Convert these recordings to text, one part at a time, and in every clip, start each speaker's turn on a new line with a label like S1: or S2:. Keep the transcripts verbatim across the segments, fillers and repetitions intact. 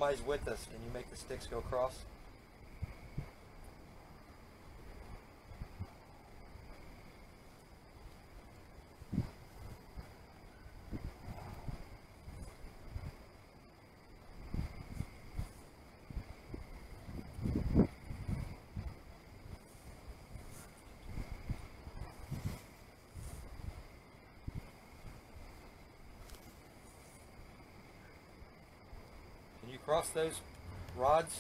S1: somebody's with us, can you make the sticks go across? Can you cross those rods?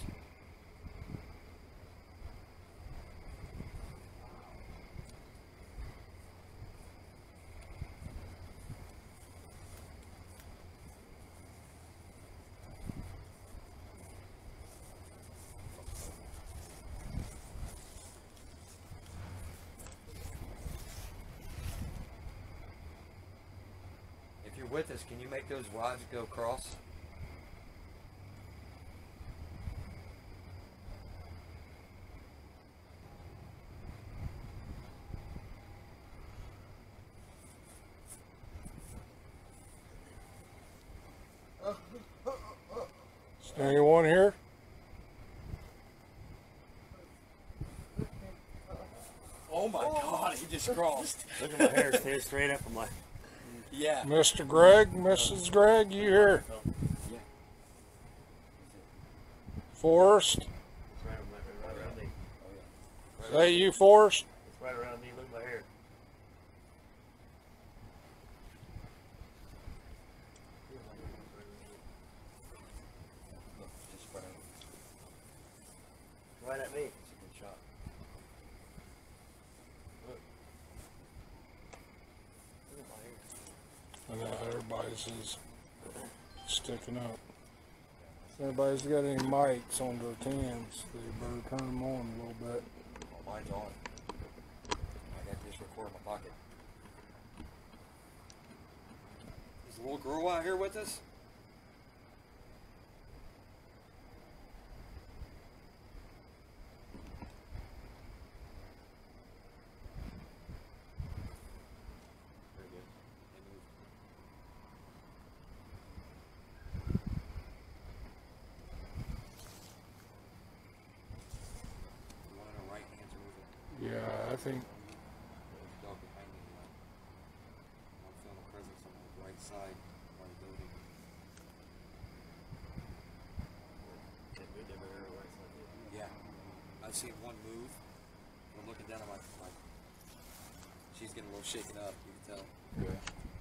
S1: If you're with us, can you make those rods go across?
S2: Is there anyone here?
S1: Oh my God, he just crossed.
S3: Look at my hair, stay straight up. I'm like,
S1: Yeah.
S2: Mister Greg, Missus Greg, you here?
S1: Yeah.
S2: Forrest?
S3: it's right, right, right around me.
S2: Is that you, Forrest?
S3: It's right around me. Look at my hair.
S1: Look, just spread out.
S3: Right at me.
S1: It's a good shot.
S3: Look. Look at my hair.
S2: I know everybody's is sticking up. If anybody's got any mics on their cans, they better turn them on a little bit.
S1: Oh, mine's on. I got this recorder in my pocket. Is the little girl out here with us?
S3: Very good.
S1: One in her right hand's moving.
S2: Yeah, I think
S1: There's a dog behind me. uh, I'm feeling a presence on the right side of the building.
S3: They moved everywhere right side.
S1: Yeah. I've seen one move. I'm looking down at my, my she's getting a little shaken up, you can tell.
S2: yeah.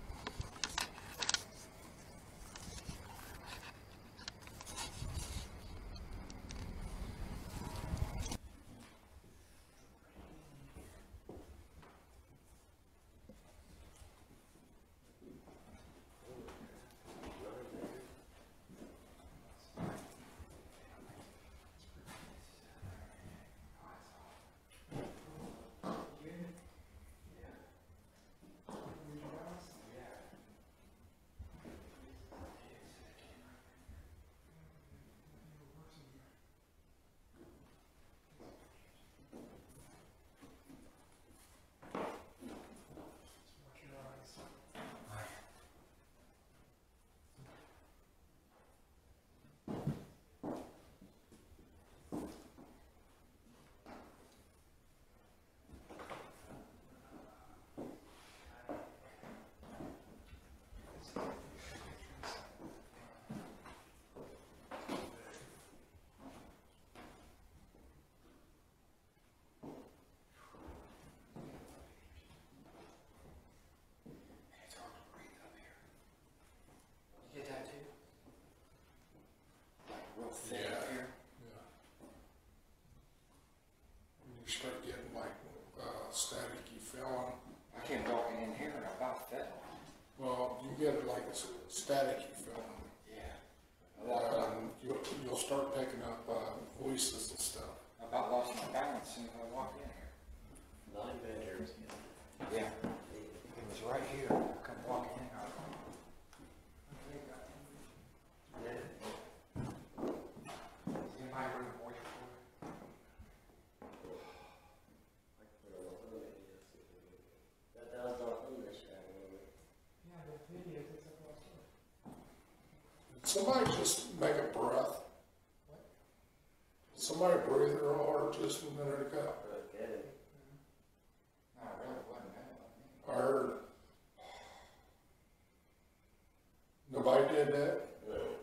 S1: You get that too? Like real thin
S2: Yeah.
S1: up here?
S2: Yeah. When you start getting like uh, staticky feeling,
S1: I came walking in here and I about fell.
S2: well, you get it like it's staticky feeling.
S1: Yeah. I walked up,
S2: Um, you'll, you'll start picking up uh, voices and stuff.
S1: I about lost my balance as soon as I walked in here.
S3: Nine bedrooms.
S1: Yeah. It was right here. I come walking in. I was like, Is anybody heard a voice before?
S3: That, that was on English, right?
S2: Did somebody just make a breath? Somebody breathed real hard just a minute ago.
S3: Okay.
S4: No, it really wasn't that like
S2: I heard it. Nobody did that?
S4: me. No.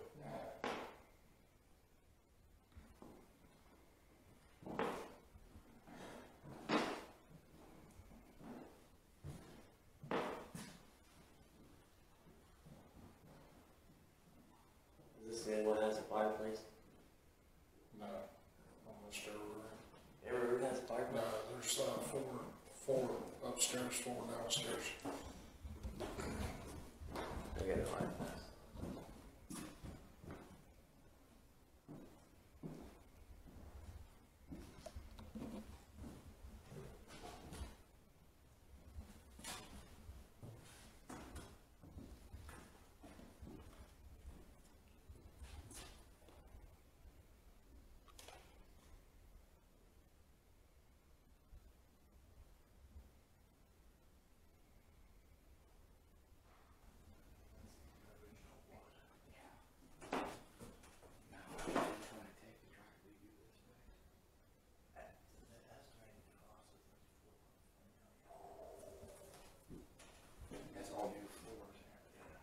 S3: Is this the one that has a fireplace?
S2: No. Almost every room.
S3: Every room has a
S2: No,
S3: fireplace?
S2: there's uh, four, four upstairs, four downstairs.
S3: I get a fireplace.
S4: That's all new floors and everything.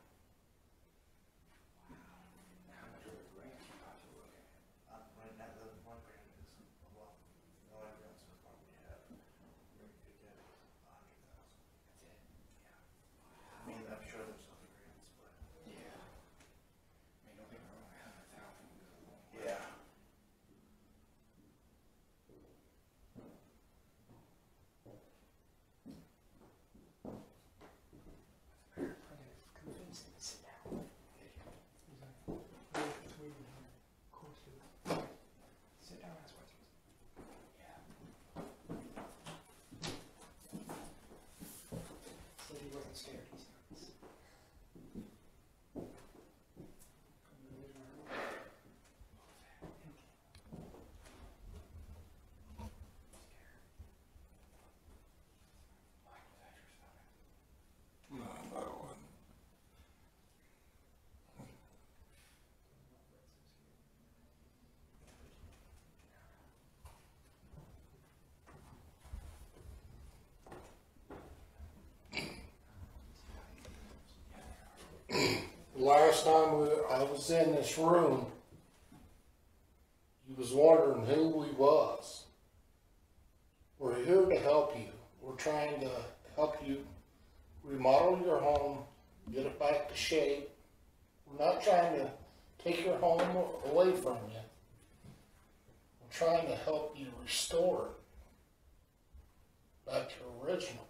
S4: Wow. How much of a grant you got to look at?
S5: Uh, right now, the one grand is a lot. The only grant so far we have, we could get a hundred thousand.
S4: That's it? Yeah.
S5: I mean, I'm sure there's other grants, but.
S4: Yeah. I mean, don't get me wrong, a hundred thousand goes a long way.
S5: Yeah.
S4: Sit down. Sit down, that's what yeah. Said he wasn't scared, he's nervous.
S2: No, that one. Last time we, I was in this room, you was wondering who we was. We're here to help you. We're trying to help you remodel your home, get it back to shape. We're not trying to take your home away from you. We're trying to help you restore it back to original.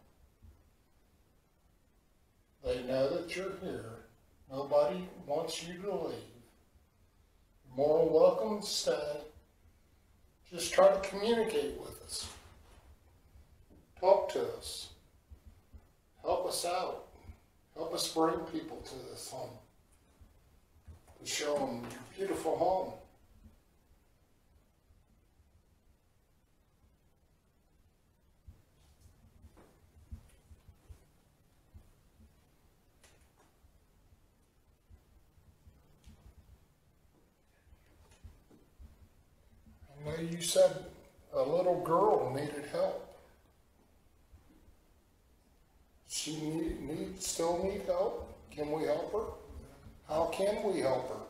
S2: They know that you're here. Nobody wants you to leave. You're more than welcome to stay. Just try to communicate with us. Talk to us. Help us out. Help us bring people to this home. To show them your beautiful home. I know you said a little girl needed help. She need, need, still need help? Can we help her? How can we help her?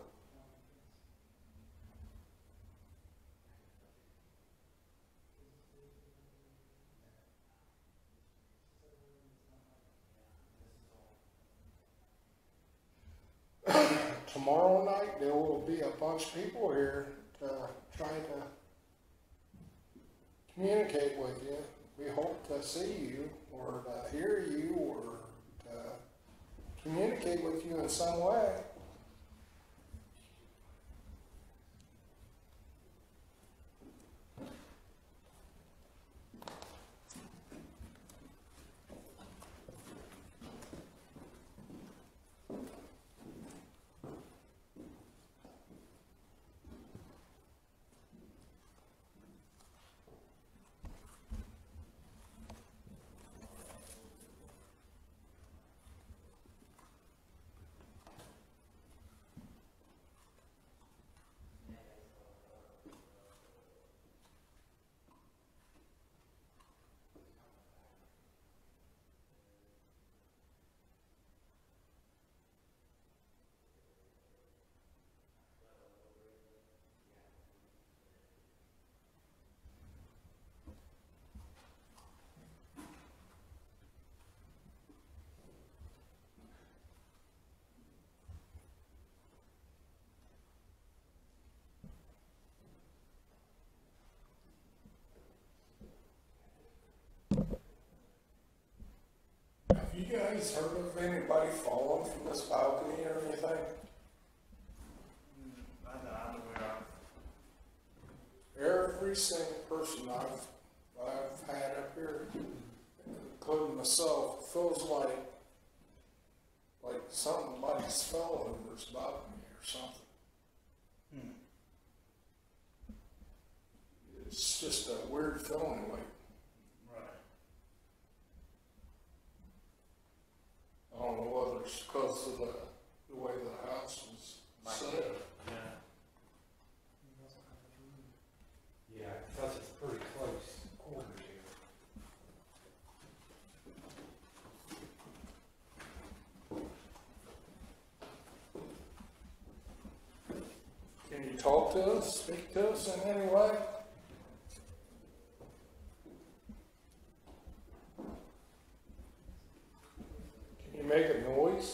S2: Tomorrow night, there will be a bunch of people here to try to communicate with you. We hope to see you or to hear you or to communicate with you in some way. guys heard of anybody falling from this balcony or anything?
S5: I know, I know we are.
S2: Every single person I've, I've had up here, including myself, feels like, like somebody's fell over his balcony or something.
S4: Hmm.
S2: It's just a weird feeling, like,
S5: Right.
S2: I don't know whether it's because of the, the way the house was set.
S5: Yeah.
S4: Yeah, because it's pretty close quarters here.
S2: Can you talk to us, speak to us in any way? Can you make a noise?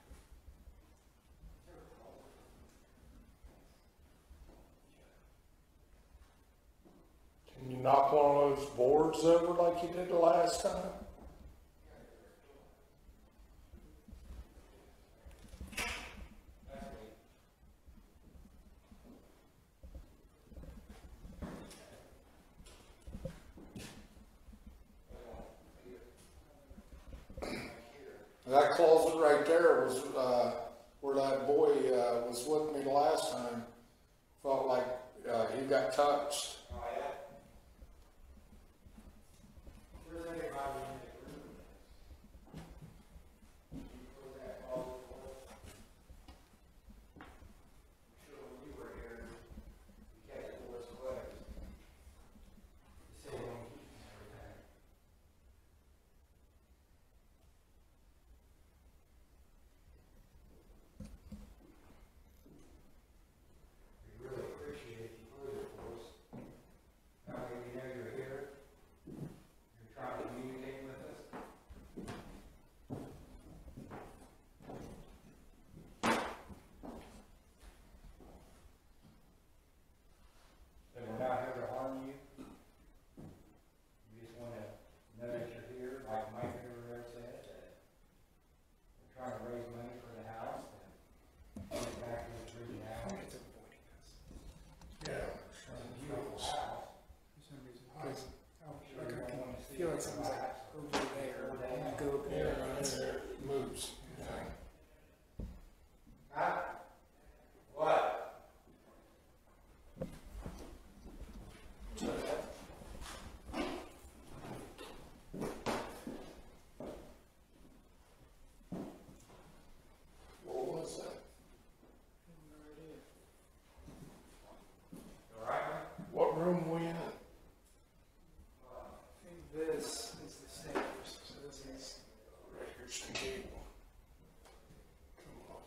S2: Can you knock one of those boards over like you did the last time? That closet right there was, uh, where that boy, uh, was with me the last time. Felt like, uh, he got touched.
S4: Oh, yeah? Where's anybody in the room? You put that all before? Sure, when you were here, you kept the doors closed. You say you don't keep them everything. We really appreciate if you close it for us. That way we know you're here. You're trying to communicate with us. So we're not here to harm you. We just want to know that you're here, like Mike Rivera said, that we're trying to raise money for the house and get it back to its originality.
S2: It's avoiding us. Yeah.
S4: It's a beautiful house.
S6: For some reason, because
S4: I'm sure
S6: like
S4: you
S6: I
S4: don't want to
S6: can
S4: see
S6: feel
S4: it
S6: like something's like
S4: collapse.
S6: over there, and you go up
S2: Yeah,
S6: there,
S2: right
S6: and it's,
S2: there, it moves. Yeah.
S4: Huh? What?
S2: What was that?
S6: no idea.
S4: All right, man?
S2: What room we in?
S6: I think this is the stairs, so this is,
S2: Right here's the cable. Come off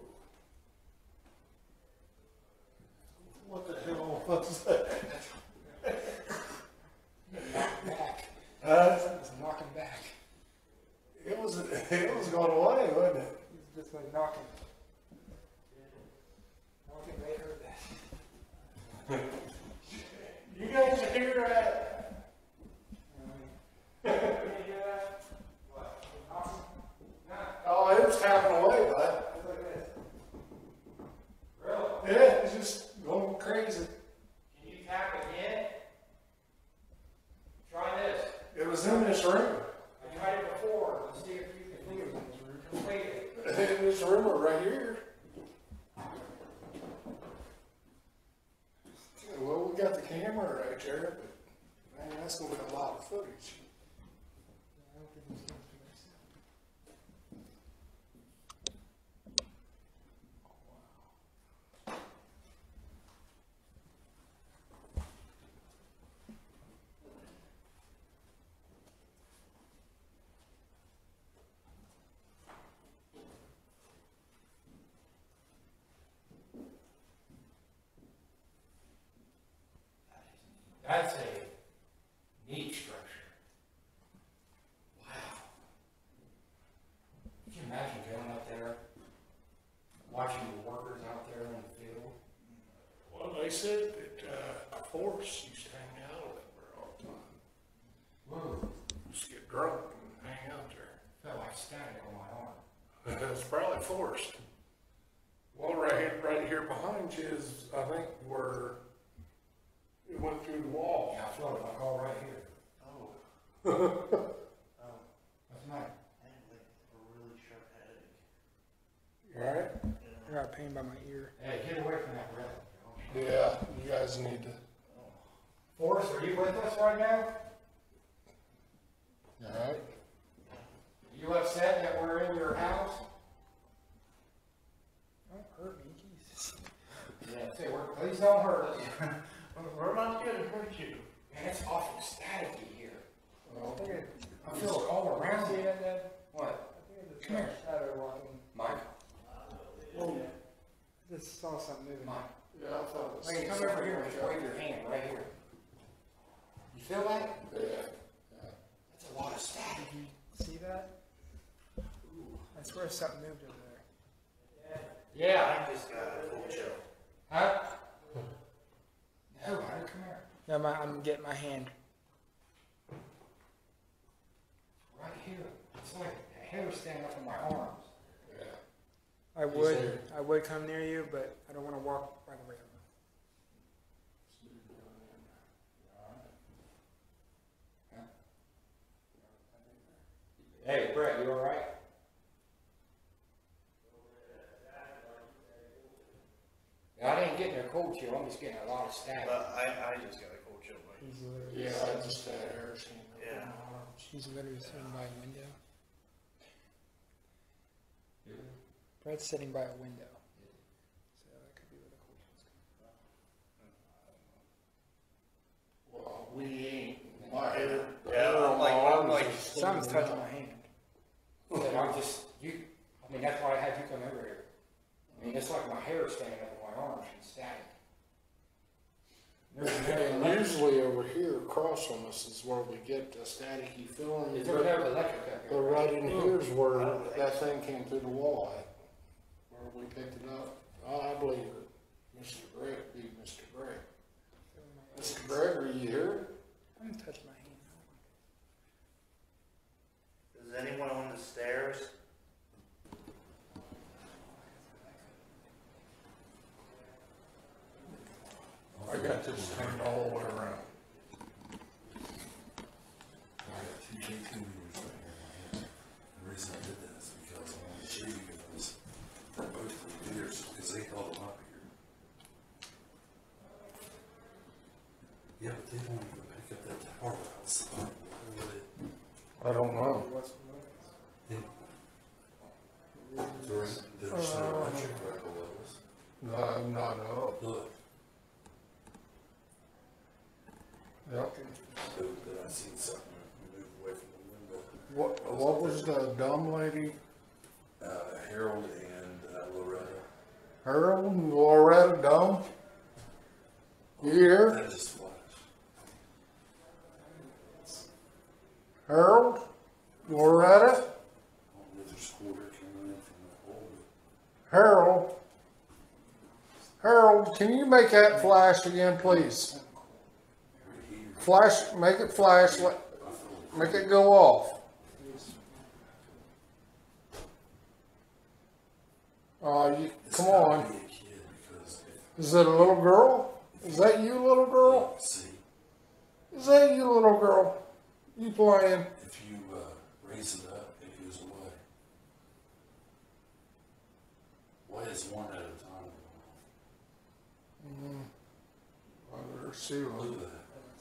S2: the roof. What the hell was that?
S6: knocked back,
S2: Uh,
S6: it was knocking back,
S2: it was, it was going away, wasn't it?
S6: it was just like knocking. I don't think they heard that.
S2: You guys hear that?
S6: Um,
S4: What?
S2: Oh, it was tapping away, bud.
S4: Look at this. Really?
S2: Yeah, it's just going crazy.
S4: Can you tap again? Try this.
S2: It was in this room.
S4: I tried it before. Let's see if you can complete it.
S2: In this room right here. Well, we got the camera right there, but man, that's gonna be a lot of footage.
S6: I don't think it's going to make sense.
S4: That's a neat structure. Wow. Can you imagine going up there, watching the workers out there in the field?
S2: Well, they said that, uh, Forrest used to hang out over there all the time.
S4: Whoa,
S2: Just get drunk and hang out there.
S4: felt like static on my
S2: It's probably forced. Well, right, right here behind you is, I think, where it went through the wall.
S4: Yeah, I floated my car right here.
S5: Oh. Oh,
S4: That's nice.
S5: I had like a really sharp headache.
S2: Right?
S6: I got pain by my ear.
S4: Hey, get away from that rail.
S2: Yeah, you guys need to.
S4: Forrest, are you with us right now?
S2: All right.
S4: Are you upset that we're in your house?
S6: Don't hurt me, Jesus.
S4: Yeah, say, we're, please don't hurt us.
S5: We're not gonna hurt you.
S4: Man, it's awful staticky here.
S6: I think it,
S4: I feel it all around
S6: see
S4: me.
S6: that, Dad?
S4: What?
S6: I think I just
S4: Come here.
S6: saw a shadow walking.
S4: Mike?
S6: I just saw something moving.
S4: Mike.
S2: Yeah, I thought it was.
S4: Wait, come over here and just wave your hand right here. You feel that?
S2: Yeah.
S4: That's a lot of static.
S6: Did you see that? I swear something moved over there.
S4: Yeah.
S5: I just got a full chill.
S4: Huh? No, honey, come here.
S6: No, my, I'm getting my hand.
S4: Right here. It's like a hair standing up on my arms.
S2: Yeah.
S6: I
S2: He's
S6: would,
S2: there.
S6: I would come near you, but I don't want to walk by the rail.
S4: Hey, Brett, you all right? Yeah, I didn't get no cold chill. I'm just getting a lot of static.
S5: But I, I just got a cold chill, like,
S6: He's literally,
S2: Yeah, I just had hair standing up.
S5: yeah.
S6: she's literally sitting by a window. Brett's sitting by a window. So that could be where the cold chill's coming
S2: Well, we ain't. My hair.
S5: Yeah,
S2: hair on
S5: I'm
S2: my
S5: like- I'm
S2: arms
S5: like-
S2: is
S6: from. Something's
S2: standing
S6: touching
S2: up.
S6: my hand.
S4: Said I'm just, you, I mean, that's why I had you come over here. I mean, it's like my hair standing up on my arms and static. There's
S2: And
S4: no,
S2: usually over here across from us is where we get the staticky feeling.
S4: is there no electric up
S2: But
S4: here?
S2: right in here is where that thing came through the wall at, where we picked it up. Oh, I believe it. Mister Greg, be Mister Greg. Mister Greg, are you here?
S6: I'm gonna touch my hand.
S5: Is anyone on the stairs?
S2: I got this thing all the way around.
S7: I got two J two meters right here in my hand. The reason I did that is because I wanted to show you guys that both of the meters, because they held them up here. Yeah, but they don't even pick up that tower outside. Why would it?
S2: I don't know.
S6: What's
S7: They, there's, there's no electric right below us.
S2: No, I'm not up.
S7: Look,
S2: Yep.
S7: so that I seen something move away from the window.
S2: What, what was the dumb lady?
S7: Uh, Harold and uh, Loretta.
S2: Harold and Loretta dumb? You here?
S7: That just flashed.
S2: Harold? Loretta?
S7: I don't know if there's quarter coming in from the hole.
S2: Harold? Harold, can you make that flash again, please?
S7: Right here.
S2: Flash, make it flash, let,
S7: I feel
S2: make it go off. Uh, you,
S7: it's
S2: come
S7: gotta
S2: on.
S7: be a kid because if
S2: Is it a little girl? Is that you, little girl?
S7: you see,
S2: Is that you, little girl? You playing?
S7: if you uh, raise it up, it goes away. Why is one at a time going off?
S2: Under ceiling.
S7: Look at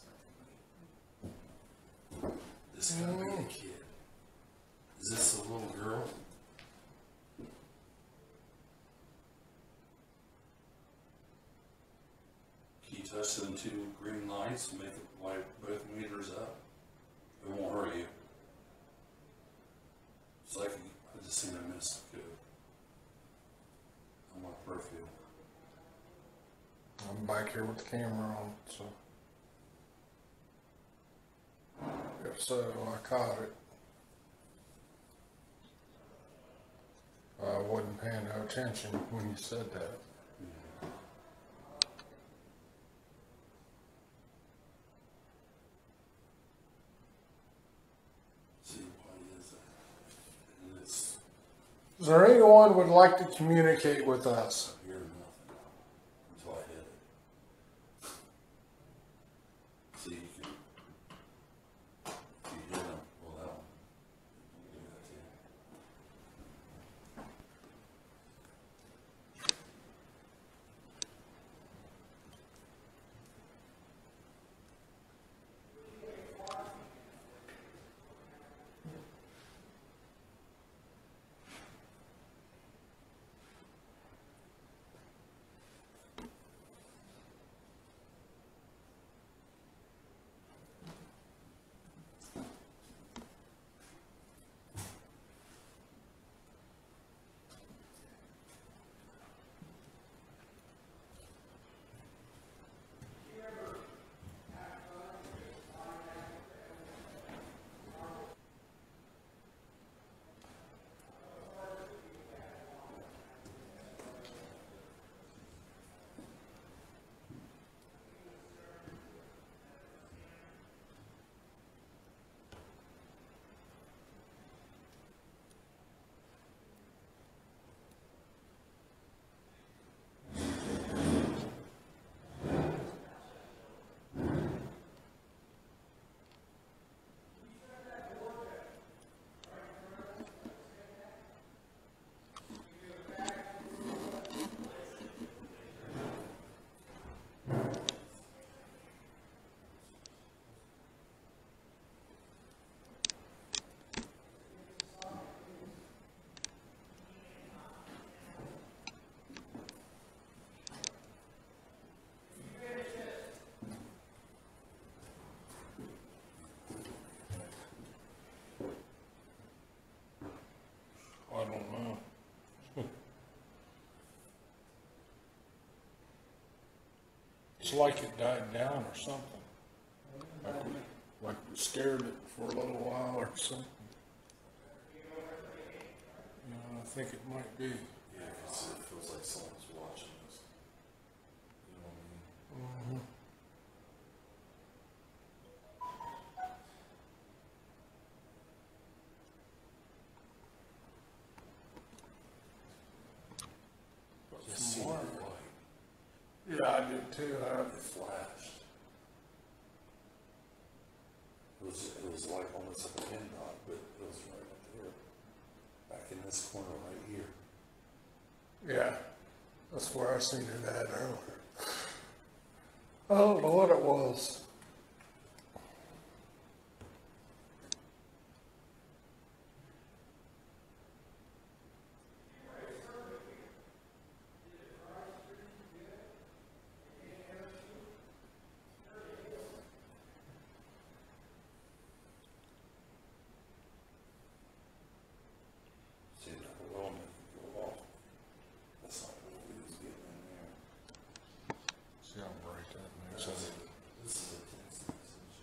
S7: that. This gotta be a kid. Is this a little girl? Can you touch them two green lights and make it light both meters up? It won't hurt you. It's like I just seen a mist go on my peripheral.
S2: I'm back here with the camera on, so. If so, I caught it. I wasn't paying no attention when you said that.
S7: See why is that? And it's
S2: Is there anyone would like to communicate with us?
S7: I hear nothing until I hit it. See, if you, if you hear them, well, that'll, you can do that too.
S2: I don't know. It's like it died down or something. Like we, like we scared it for a little while or something. You know, I think it might be.
S7: Yeah, because it feels like someone's watching us. You know what I mean?
S2: Mhm. But
S7: Just see
S2: from
S7: the
S2: what-
S7: light.
S2: Yeah, I did too. I,
S7: It flashed. It was, it was like almost like a pin dot, but it was right up there. Back in this corner right here.
S2: yeah, that's where I seen it at earlier. I don't know what it was.
S7: See, that will make it go off. That's not what we was getting in there.
S2: See, I'll break that
S7: This
S2: next.
S7: is a, this is a text message.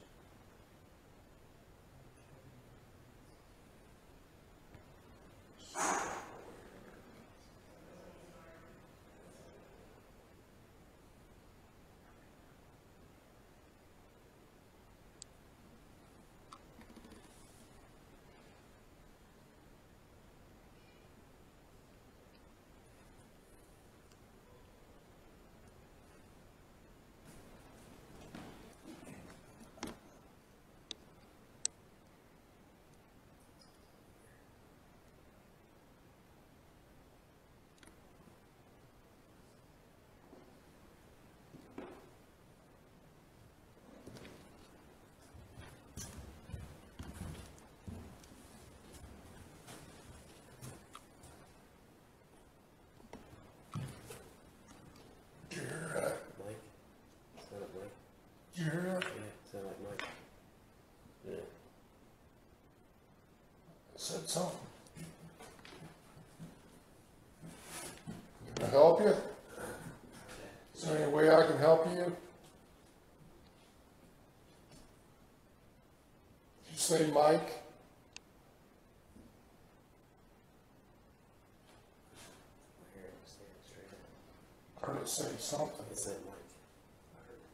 S3: Mike? Sound like Mike?
S2: You hear that?
S3: Yeah, sound like Mike. Yeah.
S2: It said something. Can I help you? Is there any way I can help you? Did you say Mike?
S3: I hear him saying it straight up.
S2: I heard it say something.
S3: It said Mike. I heard it.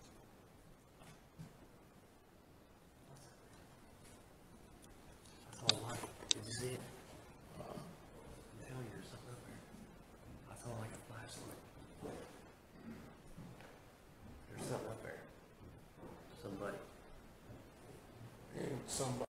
S3: Oh, Mike. Did you see it? I'm telling you, there's
S2: somebody.